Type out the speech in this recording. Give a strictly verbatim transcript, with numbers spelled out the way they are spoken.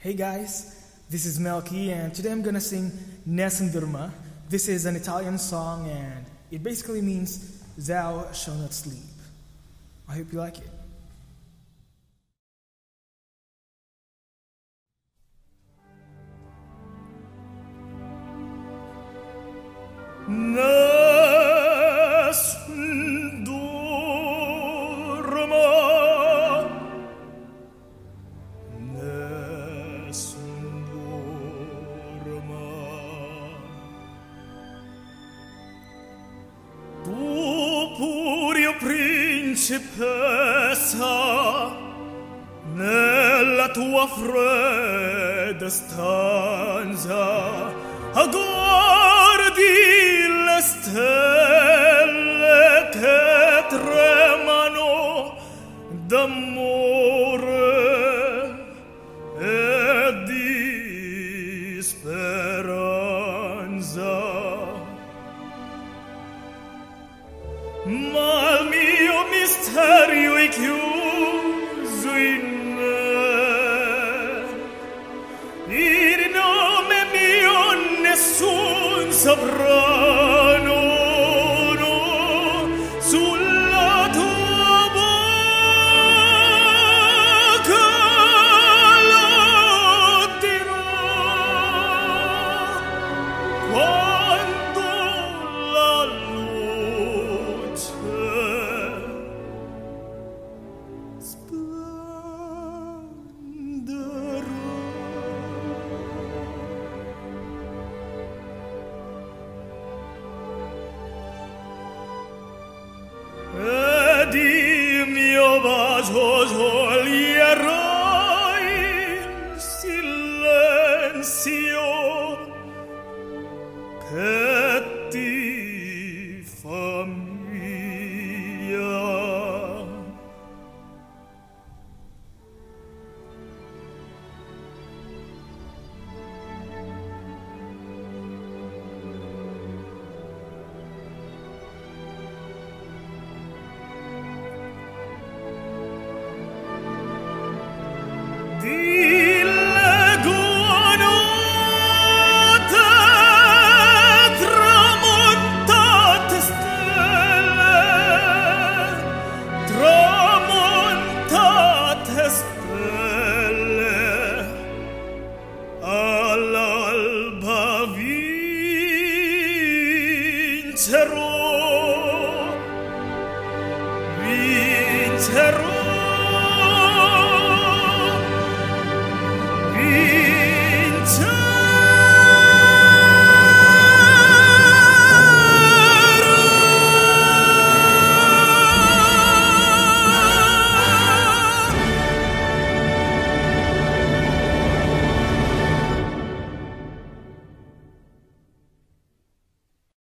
Hey guys, this is Milki and today I'm gonna sing Nessun Dorma. This is an Italian song and it basically means thou shalt not sleep. I hope you like it. Nessun Dorma, Nessun Dorma. Tu pure, o principessa, nella tua fredda stanza agguardi le stelle che tremano d'amore e di speranza. Ma il mio misterio è chiuso in me, il nome mio nessun saprà, no, no, sulla tua bocca lo dirò quando la luce splenderà. Ed il mio bacio toglierà il silenzio che ti famiglia. All'alba vincerò.